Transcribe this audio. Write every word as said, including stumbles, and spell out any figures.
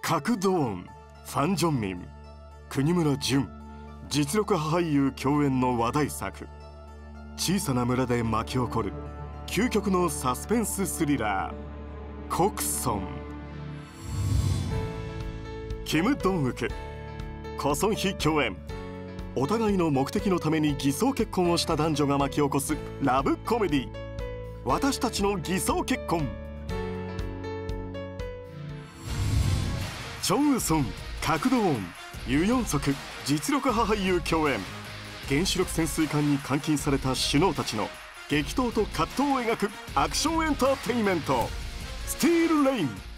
カクドーン、ファン・ジョンミン、国村淳、実力派俳優共演の話題作。小さな村で巻き起こる究極のサスペンススリラー、コクソン。キム・ドンウク、コソンヒ共演。お互いの目的のために偽装結婚をした男女が巻き起こすラブコメディ、私たちの偽装結婚。チョン・ウソン、カクドーン、ユ・ヨンソク、実力派俳優共演。原子力潜水艦に監禁された首脳たちの激闘と葛藤を描くアクションエンターテインメント、スティール・レイン。